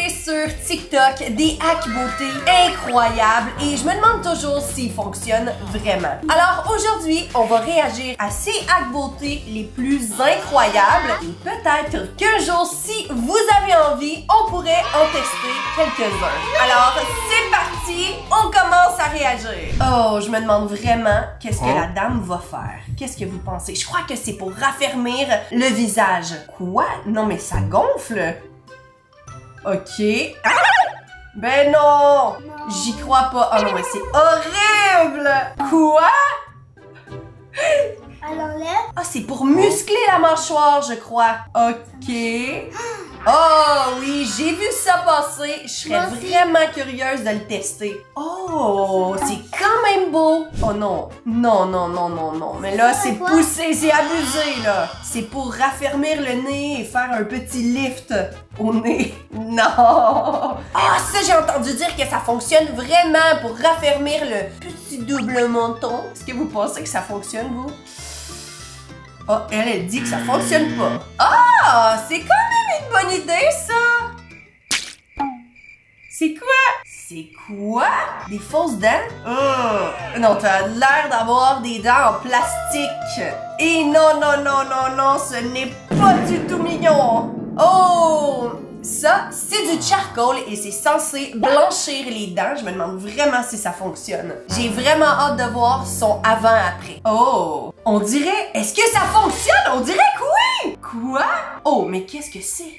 regarder sur TikTok des hacks beauté incroyables et je me demande toujours s'ils fonctionnent vraiment. Alors aujourd'hui, on va réagir à ces hacks beauté les plus incroyables et peut-être qu'un jour, si vous avez envie, on pourrait en tester quelques-uns. Alors, c'est parti, on commence à réagir. Oh, je me demande vraiment qu'est-ce que la dame va faire. Qu'est-ce que vous pensez? Je crois que c'est pour raffermir le visage. Quoi? Non, mais ça gonfle. OK. Ah! Ben non! J'y crois pas. Oh non, mais c'est horrible! Quoi? Alors là... Ah, c'est pour muscler la mâchoire, je crois. OK. Oh oui, j'ai vu ça passer. Je serais vraiment curieuse de le tester. Oh, c'est quand même beau. Oh non, non, non, non, non, non. Mais là, c'est poussé, c'est abusé, là. C'est pour raffermir le nez et faire un petit lift au nez. Non. Ah, ça, j'ai entendu dire que ça fonctionne vraiment pour raffermir le petit double menton. Est-ce que vous pensez que ça fonctionne, vous? Oh, elle dit que ça fonctionne pas. Ah, c'est quand même une bonne idée, ça! C'est quoi? C'est quoi? Des fausses dents? Oh, non, t'as l'air d'avoir des dents en plastique. Et non, non, non, non, non, ce n'est pas du tout mignon. Oh! Ça, c'est du charcoal et c'est censé blanchir les dents. Je me demande vraiment si ça fonctionne. J'ai vraiment hâte de voir son avant-après. Oh! On dirait... Est-ce que ça fonctionne? On dirait que oui! Quoi? Oh, mais qu'est-ce que c'est?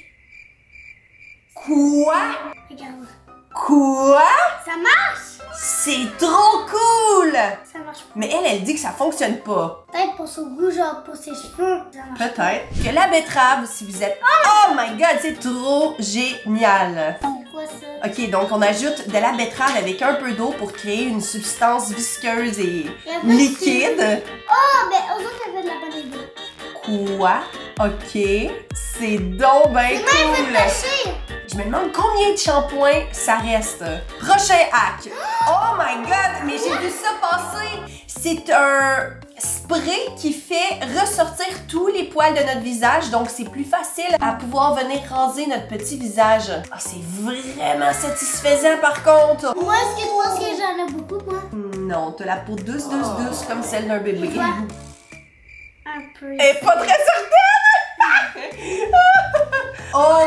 Quoi? Regarde. Quoi? Ça marche! C'est trop cool! Ça marche pas. Mais elle dit que ça fonctionne pas. Peut-être pour son goût, genre pour ses cheveux. Ça marche pas. Peut-être. Que la betterave, si vous êtes... Oh my god, c'est trop génial! C'est quoi ça? Ok, donc on ajoute de la betterave avec un peu d'eau pour créer une substance visqueuse et liquide. Oh, mais aux autres, elle fait de la bonne idée. Quoi? Ok, c'est donc ben cool! Je me demande combien de shampoings ça reste. Prochain hack. Oh my god, mais j'ai vu ça passer. C'est un spray qui fait ressortir tous les poils de notre visage, donc c'est plus facile à pouvoir venir raser notre petit visage. Ah, c'est vraiment satisfaisant par contre. Moi, est-ce que tu penses que j'en ai beaucoup, moi? Non, t'as la peau douce, douce, douce comme celle d'un bébé. Un peu. Elle est pas très certaine! Oh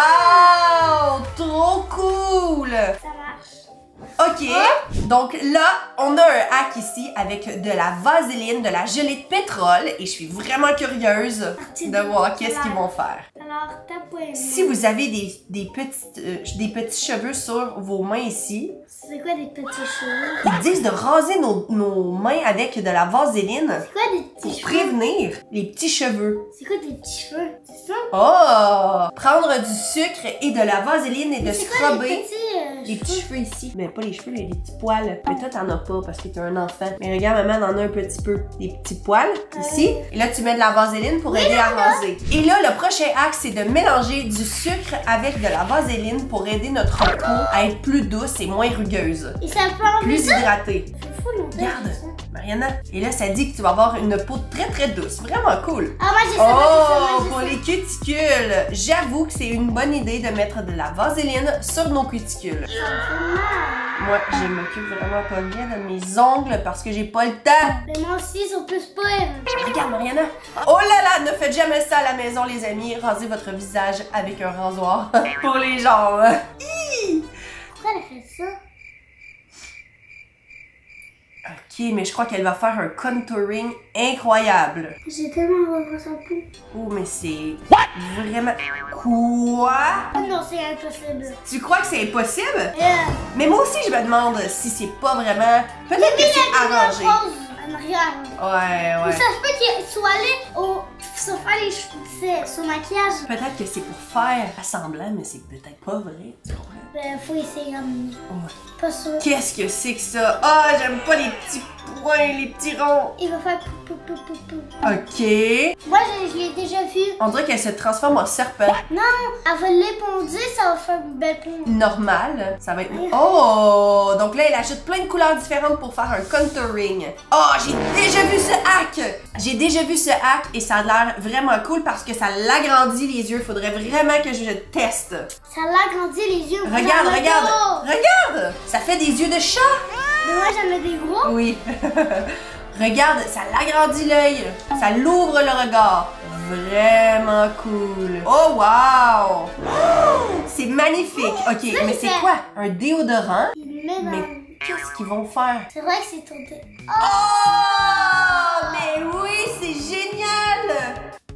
wow! Trop cool! Ça marche. Ok, donc là, on a un hack ici avec de la vaseline, de la gelée de pétrole et je suis vraiment curieuse de voir qu'est-ce qu'ils vont faire. Alors, tape. Si vous avez des petits cheveux sur vos mains ici, c'est quoi des petits cheveux? ils disent de raser nos mains avec de la vaseline C'est quoi des petits pour cheveux? prévenir les petits cheveux. C'est quoi des petits cheveux? C'est ça? Oh! Prendre du sucre et de la vaseline et de C'est quoi scrubber. les petits Cheveux ici. Mais pas les cheveux, les petits poils. Mais toi, t'en as pas parce que t'es un enfant. Mais regarde, maman en a un petit peu. Des petits poils ici. Et là, tu mets de la vaseline pour aider à raser. Et là, le prochain hack, c'est de mélanger du sucre avec de la vaseline pour aider notre peau à être plus douce et moins rugueuse. Et ça peut enlever Plus ça? hydratée. C'est fou, non? Regarde, Mariana. Et là, ça dit que tu vas avoir une peau très très douce. Vraiment cool. Ah, moi j'ai ça, Oh, moi pour j'ai les cuticules. J'avoue que c'est une bonne idée de mettre de la vaseline sur nos cuticules. ça. Ça me fait mal. Moi, je m'occupe vraiment pas bien de mes ongles parce que j'ai pas le temps. Mais moi aussi, ils sont plus pires. Regarde, Mariana. Oh là là, ne faites jamais ça à la maison, les amis. Rasez votre visage avec un rasoir pour les jambes. Pourquoi elle a fait ça? Ok, mais je crois qu'elle va faire un contouring incroyable. J'ai tellement revu sa peau. Oh, mais c'est vraiment... Quoi? Oh non, c'est impossible. Tu crois que c'est impossible? Mais moi aussi, je me demande si c'est pas vraiment... Peut-être que c'est arrangé. En arrière. Ouais, Ou ouais. ça se peut qu'il soit allé se faire les cheveux, son maquillage. Peut-être que c'est pour faire semblant, mais c'est peut-être pas vrai. Tu comprends? Ben, faut essayer comme Ouais. pas sûr. Qu'est-ce que c'est que ça? Ah, j'aime pas les petits poings, les petits ronds. Il va faire pou, pou, pou, pou, pou. Ok. Moi, je l'ai déjà vu. On dirait qu'elle se transforme en serpent. Non, elle va l'épondir, ça va faire une belle ponde. Normal, ça va être... Oh! Donc là, elle ajoute plein de couleurs différentes pour faire un contouring. Oh, j'ai déjà vu ce hack! J'ai déjà vu ce hack et ça a l'air vraiment cool parce que ça l'agrandit les yeux. Faudrait vraiment que je le teste. Ça l'agrandit les yeux. Regarde, regarde! Regarde! Ça fait des yeux de chat! Mais moi, j'en ai des gros. Oui. Regarde, ça l'agrandit l'œil. Ça l'ouvre le regard. Vraiment cool. Oh, wow! Oh, c'est magnifique. OK, mais c'est quoi? Un déodorant? Il met dans... Mais qu'est-ce qu'ils vont faire? C'est vrai que c'est tourné. Oh! Mais oui, c'est génial!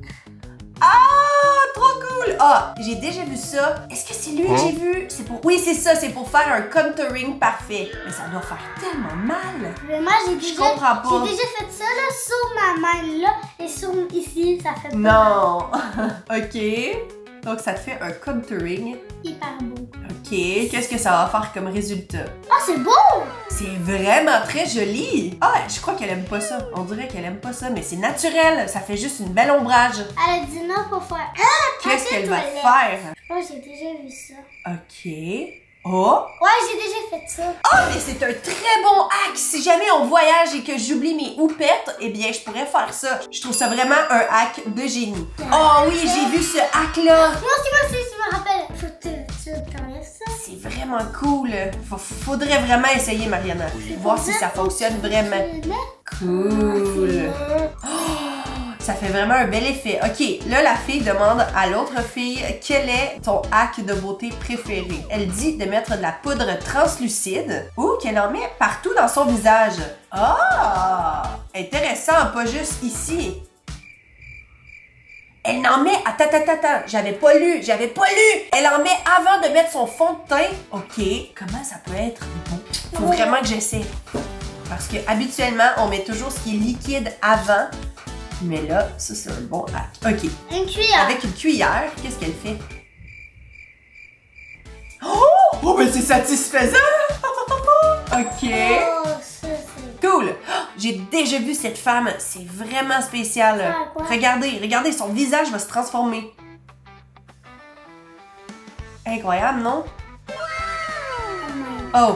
Ah, trop cool! Ah, j'ai déjà vu ça. Est-ce que c'est lui que j'ai vu? C'est pour... Oui, c'est ça, c'est pour faire un contouring parfait. Mais ça doit faire tellement mal. Mais moi, j'ai déjà... comprends pas. J'ai déjà fait ça, là, sur ma main, là, et sur ici, ça fait pas Non! OK. Donc, ça te fait un contouring. hyper beau. OK. Qu'est-ce que ça va faire comme résultat? Oh, c'est beau! C'est vraiment très joli. Ah, je crois qu'elle aime pas ça. On dirait qu'elle aime pas ça, mais c'est naturel. Ça fait juste une belle ombrage. Elle a dit non pour faire... Qu'est-ce qu'elle va toilette. faire? Moi, j'ai déjà vu ça. OK. Oh! Ouais, j'ai déjà fait ça. Oh, mais c'est un très bon hack! Si jamais on voyage et que j'oublie mes houpettes, eh bien, je pourrais faire ça. Je trouve ça vraiment un hack de génie. Oh oui, j'ai vu ce hack-là! Moi aussi, je me rappelle. Faut que tu t'enlèves ça. C'est vraiment cool. Faudrait vraiment essayer, Mariana. Voir si ça fonctionne vraiment. Cool. Ça fait vraiment un bel effet. OK, là, la fille demande à l'autre fille quel est ton hack de beauté préféré. Elle dit de mettre de la poudre translucide ou qu'elle en met partout dans son visage. Ah! Intéressant, pas juste ici. Elle en met... Attends, j'avais pas lu. Elle en met avant de mettre son fond de teint. OK, comment ça peut être bon? Faut vraiment que j'essaie. Parce que habituellement, on met toujours ce qui est liquide avant. Mais là, ça, c'est un bon hack. OK. Une cuillère. Avec une cuillère, qu'est-ce qu'elle fait? Oh! Oh, ben c'est satisfaisant! OK. Oh, ça, c'est... Cool! J'ai déjà vu cette femme. C'est vraiment spécial. Ah, quoi? Regardez, son visage va se transformer. Incroyable, non? Oh!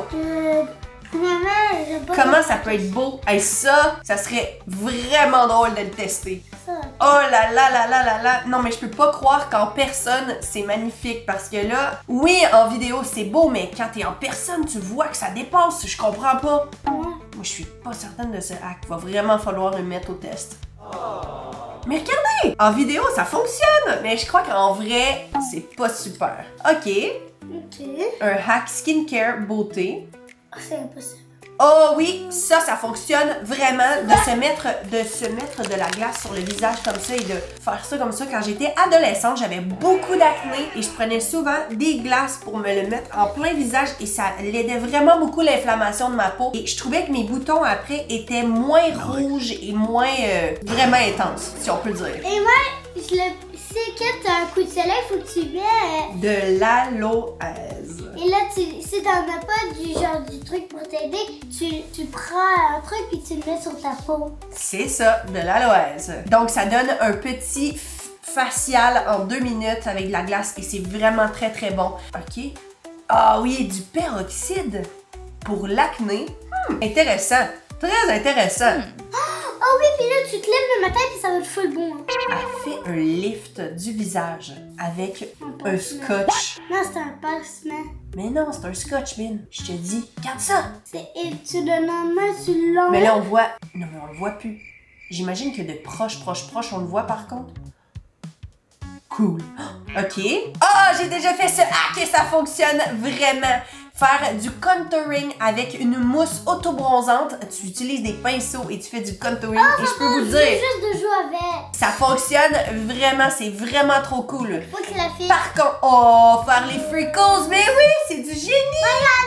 Comment ça peut être beau? Hey, ça serait vraiment drôle de le tester. Oh là là là là là là! Non, mais je peux pas croire qu'en personne, c'est magnifique. Parce que là, oui, en vidéo, c'est beau, mais quand t'es en personne, tu vois que ça dépasse. Je comprends pas. Moi, je suis pas certaine de ce hack. Va vraiment falloir le mettre au test. Mais regardez! En vidéo, ça fonctionne! Mais je crois qu'en vrai, c'est pas super. OK. Un hack skincare beauté. C'est impossible. Oh oui, ça fonctionne vraiment de se mettre de la glace sur le visage comme ça et de faire ça comme ça. Quand j'étais adolescente, j'avais beaucoup d'acné et je prenais souvent des glaces pour me le mettre en plein visage et ça l'aidait vraiment beaucoup l'inflammation de ma peau. Et je trouvais que mes boutons après étaient moins rouges et moins vraiment intenses, si on peut le dire. Et moi, c'est que t'as un coup de soleil, faut que tu mets... de l'aloèse. Et là, si t'en as pas du genre du truc pour t'aider, tu prends un truc puis tu le mets sur ta peau. C'est ça, de l'aloèse. Donc, ça donne un petit facial en 2 minutes avec de la glace et c'est vraiment très très bon. OK. Ah oui, du peroxyde pour l'acné. Intéressant. Très intéressant. Oh oui, puis là, tu te lèves le matin puis ça va te full bon. Hein. Elle fait un lift du visage avec un scotch. Non, c'est un pansement. Mais non, c'est un scotch, Min. Je te dis, regarde ça. Et tu le nommes, tu l'enlèves. Mais là, on voit... Non, mais on le voit plus. J'imagine que de proche, on le voit par contre. Cool. OK. Ah, j'ai déjà fait ce hack et ça fonctionne vraiment. Faire du contouring avec une mousse auto-bronzante. Tu utilises des pinceaux et tu fais du contouring. Et je peux vous dire... juste de jouer avec. Ça fonctionne vraiment. C'est vraiment trop cool. Faut que la fille... Par contre... Oh, faire les freckles. Mais oui, c'est du génie. Mariana!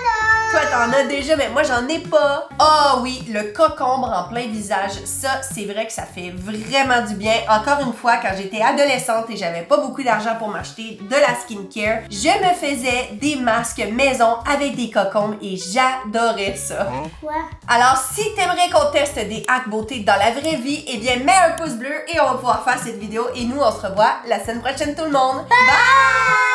Toi, t'en as déjà, mais moi, j'en ai pas. Ah oui, le cocombre en plein visage, ça, c'est vrai que ça fait vraiment du bien. Encore une fois, quand j'étais adolescente et j'avais pas beaucoup d'argent pour m'acheter de la skincare, je me faisais des masques maison avec des cocombres et j'adorais ça. Quoi? Alors, si t'aimerais qu'on teste des hacks beauté dans la vraie vie, eh bien, mets un pouce bleu et on va pouvoir faire cette vidéo. Et nous, on se revoit la semaine prochaine, tout le monde. Bye!